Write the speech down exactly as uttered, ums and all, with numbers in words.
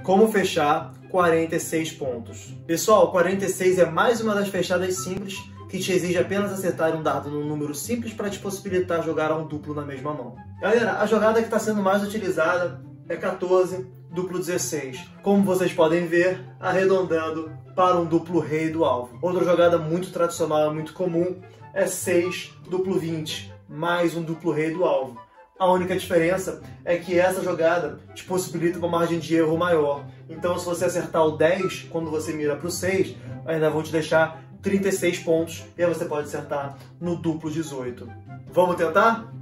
como fechar quarenta e seis pontos. Pessoal, quarenta e seis é mais uma das fechadas simples que te exige apenas acertar um dado num número simples para te possibilitar jogar a um duplo na mesma mão. Galera, a jogada que está sendo mais utilizada é quatorze, duplo dezesseis. Como vocês podem ver, arredondando para um duplo rei do alvo. Outra jogada muito tradicional, muito comum, é seis, duplo vinte, mais um duplo rei do alvo. A única diferença é que essa jogada te possibilita uma margem de erro maior. Então, se você acertar o dez, quando você mira para o seis, ainda vão te deixar trinta e seis pontos e aí você pode acertar no duplo dezoito. Vamos tentar?